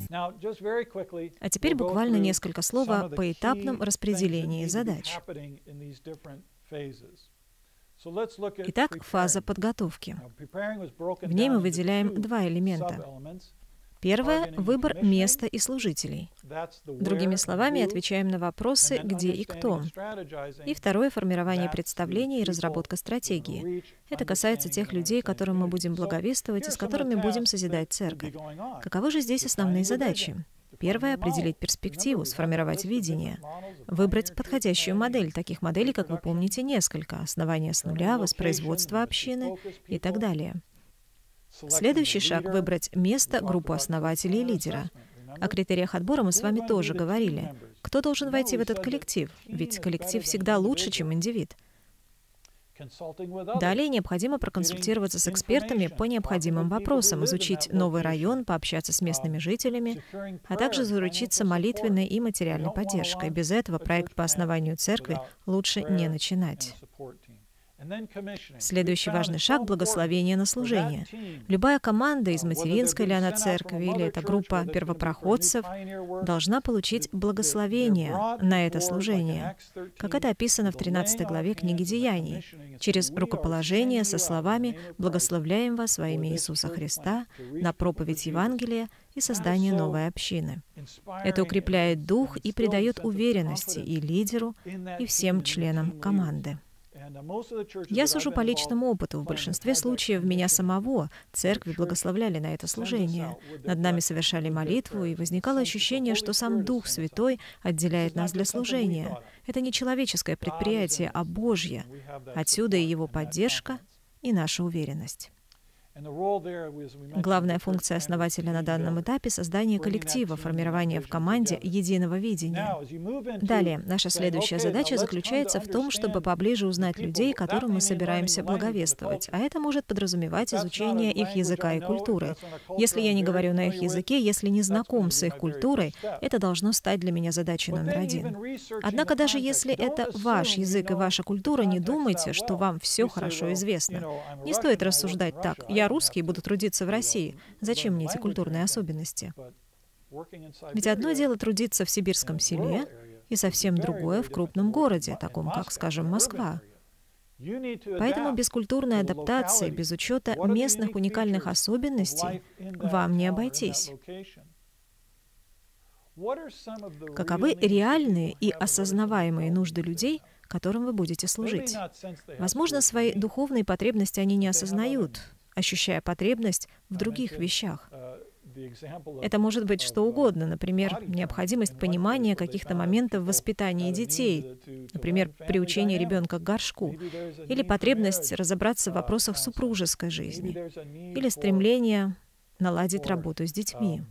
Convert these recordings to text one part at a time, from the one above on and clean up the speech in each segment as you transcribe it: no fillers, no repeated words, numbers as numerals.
А теперь буквально несколько слов о поэтапном распределении задач. Итак, фаза подготовки. В ней мы выделяем два элемента. Первое — выбор места и служителей. Другими словами, отвечаем на вопросы «где» и «кто». И второе — формирование представлений и разработка стратегии. Это касается тех людей, которым мы будем благовествовать и с которыми будем созидать церковь. Каковы же здесь основные задачи? Первое — определить перспективу, сформировать видение, выбрать подходящую модель. Таких моделей, как вы помните, несколько. Основание с нуля, воспроизводство общины и так далее. Следующий шаг — выбрать место, группу основателей и лидера. О критериях отбора мы с вами тоже говорили. Кто должен войти в этот коллектив? Ведь коллектив всегда лучше, чем индивид. Далее необходимо проконсультироваться с экспертами по необходимым вопросам, изучить новый район, пообщаться с местными жителями, а также заручиться молитвенной и материальной поддержкой. Без этого проект по основанию церкви лучше не начинать. Следующий важный шаг — благословение на служение. Любая команда из материнской ли она церкви, или это группа первопроходцев, должна получить благословение на это служение, как это описано в 13 главе книги Деяний, через рукоположение со словами «Благословляем вас во имя Иисуса Христа» на проповедь Евангелия и создание новой общины. Это укрепляет дух и придает уверенности и лидеру, и всем членам команды. Я сужу по личному опыту. В большинстве случаев меня самого церкви благословляли на это служение. Над нами совершали молитву, и возникало ощущение, что сам Дух Святой отделяет нас для служения. Это не человеческое предприятие, а Божье. Отсюда и его поддержка, и наша уверенность. Главная функция основателя на данном этапе — создание коллектива, формирование в команде единого видения. Далее, наша следующая задача заключается в том, чтобы поближе узнать людей, которым мы собираемся благовествовать, а это может подразумевать изучение их языка и культуры. Если я не говорю на их языке, если не знаком с их культурой, это должно стать для меня задачей номер один. Однако даже если это ваш язык и ваша культура, не думайте, что вам все хорошо известно. Не стоит рассуждать так: «Я русский, буду трудиться в России. Зачем мне эти культурные особенности?» Ведь одно дело трудиться в сибирском селе, и совсем другое в крупном городе, таком как, скажем, Москва. Поэтому без культурной адаптации, без учета местных уникальных особенностей вам не обойтись. Каковы реальные и осознаваемые нужды людей, которым вы будете служить? Возможно, свои духовные потребности они не осознают, ощущая потребность в других вещах. Это может быть что угодно, например, необходимость понимания каких-то моментов воспитания детей, например, приучение ребенка к горшку, или потребность разобраться в вопросах супружеской жизни, или стремление наладить работу с детьми.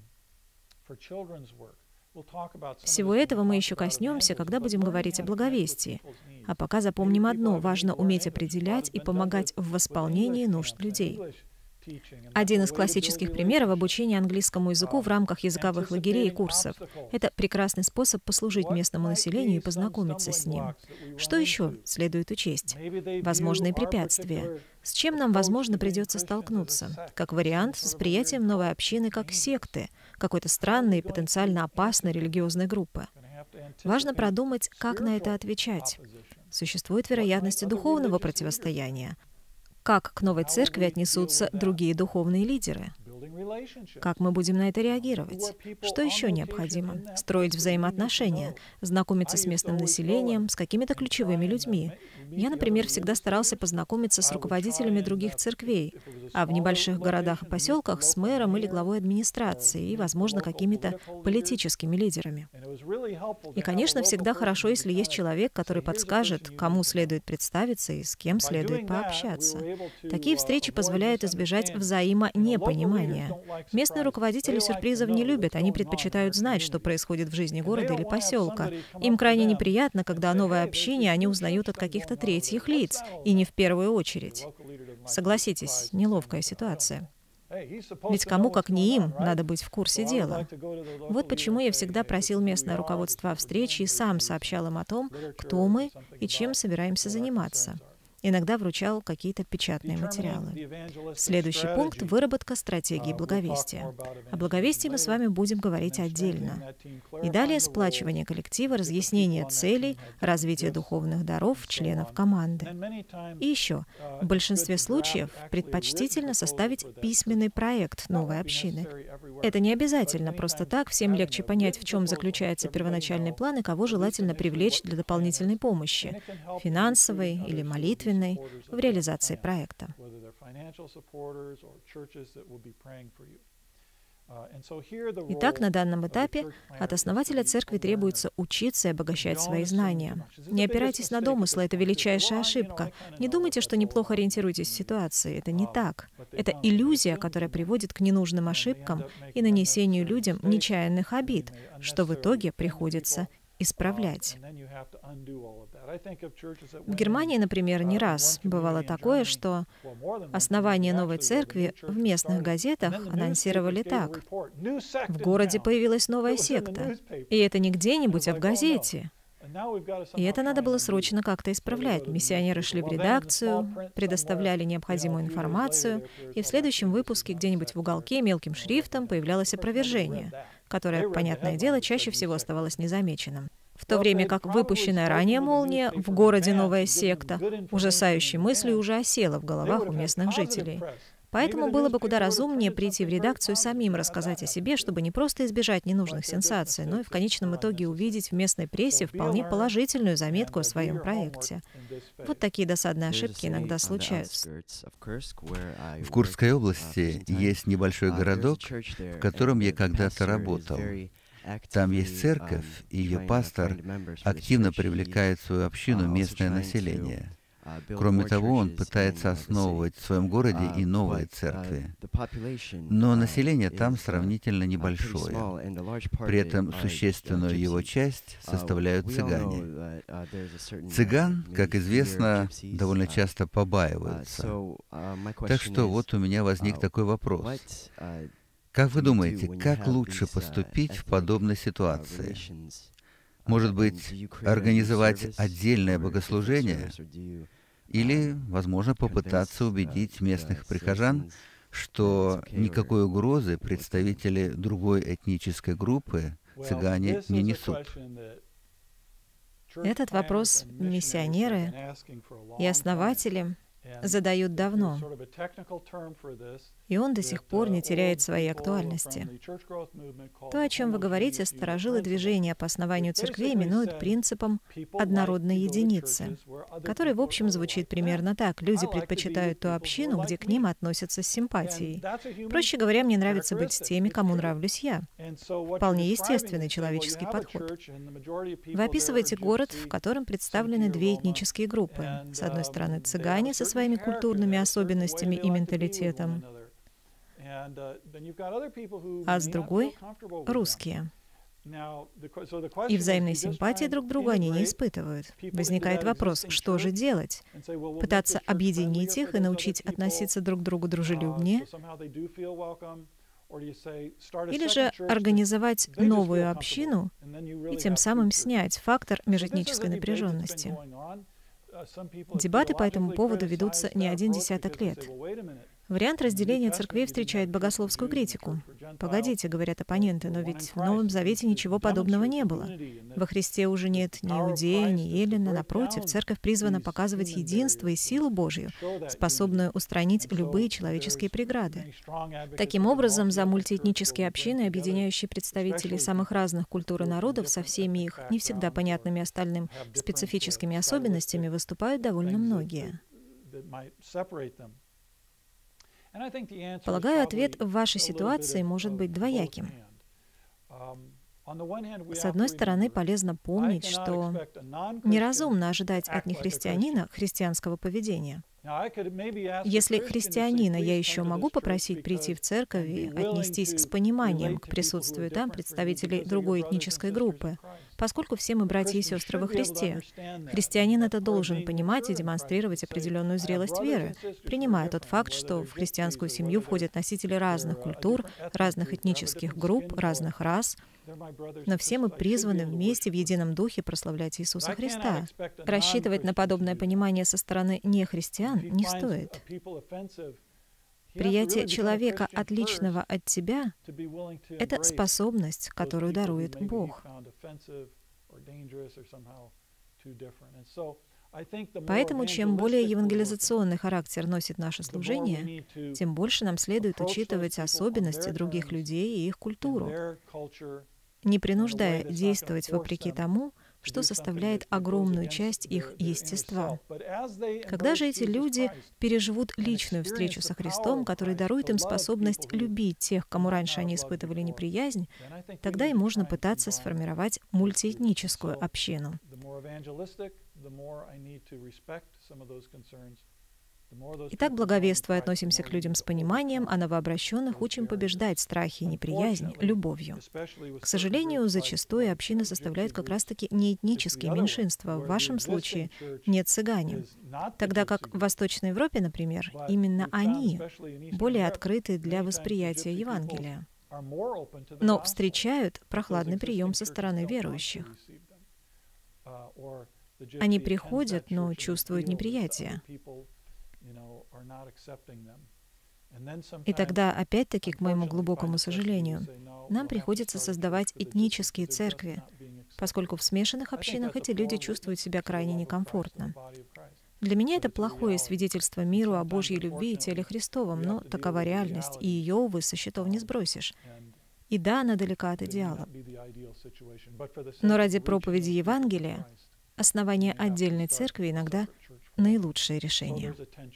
Всего этого мы еще коснемся, когда будем говорить о благовестии. А пока запомним одно: важно уметь определять и помогать в восполнении нужд людей. Один из классических примеров обучения английскому языку в рамках языковых лагерей и курсов. Это прекрасный способ послужить местному населению и познакомиться с ним. Что еще следует учесть? Возможные препятствия. С чем нам, возможно, придется столкнуться? Как вариант, с восприятием новой общины как секты, какой-то странной и потенциально опасной религиозной группы. Важно продумать, как на это отвечать. Существует вероятность духовного противостояния. Как к новой церкви отнесутся другие духовные лидеры? Как мы будем на это реагировать? Что еще необходимо? Строить взаимоотношения, знакомиться с местным населением, с какими-то ключевыми людьми. Я, например, всегда старался познакомиться с руководителями других церквей, а в небольших городах и поселках с мэром или главой администрации и, возможно, какими-то политическими лидерами. И, конечно, всегда хорошо, если есть человек, который подскажет, кому следует представиться и с кем следует пообщаться. Такие встречи позволяют избежать взаимонепонимания. Местные руководители сюрпризов не любят, они предпочитают знать, что происходит в жизни города или поселка. Им крайне неприятно, когда о новой общине они узнают от каких-то третьих лиц, и не в первую очередь. Согласитесь, неловкая ситуация. Ведь кому, как не им, надо быть в курсе дела. Вот почему я всегда просил местное руководство о встрече и сам сообщал им о том, кто мы и чем собираемся заниматься. Иногда вручал какие-то печатные материалы. Следующий пункт — выработка стратегии благовестия. О благовестии мы с вами будем говорить отдельно. И далее сплачивание коллектива, разъяснение целей, развитие духовных даров членов команды. И еще, в большинстве случаев предпочтительно составить письменный проект новой общины. Это не обязательно, просто так всем легче понять, в чем заключается первоначальный план и кого желательно привлечь для дополнительной помощи, финансовой или молитвенной, в реализации проекта. Итак, на данном этапе от основателя церкви требуется учиться и обогащать свои знания. Не опирайтесь на домыслы, это величайшая ошибка. Не думайте, что неплохо ориентируетесь в ситуации. Это не так. Это иллюзия, которая приводит к ненужным ошибкам и нанесению людям нечаянных обид, что в итоге приходится исправлять. В Германии, например, не раз бывало такое, что основание новой церкви в местных газетах анонсировали так: в городе появилась новая секта. И это не где-нибудь, а в газете. И это надо было срочно как-то исправлять. Миссионеры шли в редакцию, предоставляли необходимую информацию, и в следующем выпуске где-нибудь в уголке мелким шрифтом появлялось опровержение, которое, понятное дело, чаще всего оставалось незамеченным. В то время как выпущенная ранее молния «в городе новая секта» ужасающей мыслью уже осела в головах у местных жителей. Поэтому было бы куда разумнее прийти в редакцию и самим рассказать о себе, чтобы не просто избежать ненужных сенсаций, но и в конечном итоге увидеть в местной прессе вполне положительную заметку о своем проекте. Вот такие досадные ошибки иногда случаются. В Курской области есть небольшой городок, в котором я когда-то работал. Там есть церковь, и ее пастор активно привлекает в свою общину местное население. Кроме того, он пытается основывать в своем городе и новые церкви. Но население там сравнительно небольшое. При этом существенную его часть составляют цыгане. Цыган, как известно, довольно часто побаиваются. Так что вот у меня возник такой вопрос. Как вы думаете, как лучше поступить в подобной ситуации? Может быть, организовать отдельное богослужение? Или, возможно, попытаться убедить местных прихожан, что никакой угрозы представители другой этнической группы, цыгане, не несут? Этот вопрос миссионеры и основатели задают давно, и он до сих пор не теряет своей актуальности. То, о чем вы говорите, старожилы движения по основанию церквей именуют принципом однородной единицы, который, в общем, звучит примерно так: люди предпочитают ту общину, где к ним относятся с симпатией. Проще говоря, мне нравится быть с теми, кому нравлюсь я. Вполне естественный человеческий подход. Вы описываете город, в котором представлены две этнические группы. С одной стороны, цыгане со своими культурными особенностями и менталитетом, а с другой — русские. И взаимной симпатии друг к другу они не испытывают. Возникает вопрос, что же делать? Пытаться объединить их и научить относиться друг к другу дружелюбнее? Или же организовать новую общину и тем самым снять фактор межэтнической напряженности? Дебаты по этому поводу ведутся не один десяток лет. Вариант разделения церквей встречает богословскую критику. «Погодите», — говорят оппоненты, «но ведь в Новом Завете ничего подобного не было. Во Христе уже нет ни иудея, ни эллина. Напротив, церковь призвана показывать единство и силу Божью, способную устранить любые человеческие преграды». Таким образом, за мультиэтнические общины, объединяющие представителей самых разных культур и народов со всеми их, не всегда понятными остальным, специфическими особенностями, выступают довольно многие. Полагаю, ответ в вашей ситуации может быть двояким. С одной стороны, полезно помнить, что неразумно ожидать от нехристианина христианского поведения. Если христианина я еще могу попросить прийти в церковь и отнестись с пониманием к присутствию там представителей другой этнической группы, поскольку все мы братья и сестры во Христе. Христианин это должен понимать и демонстрировать определенную зрелость веры, принимая тот факт, что в христианскую семью входят носители разных культур, разных этнических групп, разных рас, Но все мы призваны вместе в едином духе прославлять Иисуса Христа. Рассчитывать на подобное понимание со стороны нехристиан не стоит. Приятие человека, отличного от тебя, — это способность, которую дарует Бог. Поэтому, чем более евангелизационный характер носит наше служение, тем больше нам следует учитывать особенности других людей и их культуру, не принуждая действовать вопреки тому, что составляет огромную часть их естества. Когда же эти люди переживут личную встречу со Христом, который дарует им способность любить тех, кому раньше они испытывали неприязнь, тогда и можно пытаться сформировать мультиэтническую общину. Итак, благовествуя, относимся к людям с пониманием, а новообращенных учим побеждать страхи и неприязнь любовью. К сожалению, зачастую общины составляют как раз-таки неэтнические меньшинства, в вашем случае не цыгане, тогда как в Восточной Европе, например, именно они более открыты для восприятия Евангелия, но встречают прохладный прием со стороны верующих. Они приходят, но чувствуют неприятие. И тогда, опять-таки, к моему глубокому сожалению, нам приходится создавать этнические церкви, поскольку в смешанных общинах эти люди чувствуют себя крайне некомфортно. Для меня это плохое свидетельство миру о Божьей любви и теле Христовом, но такова реальность, и ее, увы, со счетов не сбросишь. И да, она далека от идеала. Но ради проповеди Евангелия основание отдельной церкви иногда наилучшее решение.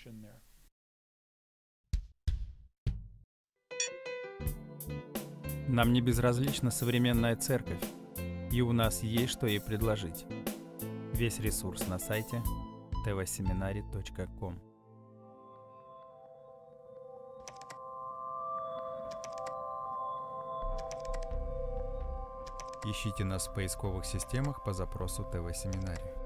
Нам не безразлична современная церковь, и у нас есть что ей предложить. Весь ресурс на сайте tvseminary.com. Ищите нас в поисковых системах по запросу ТВ Семинарий.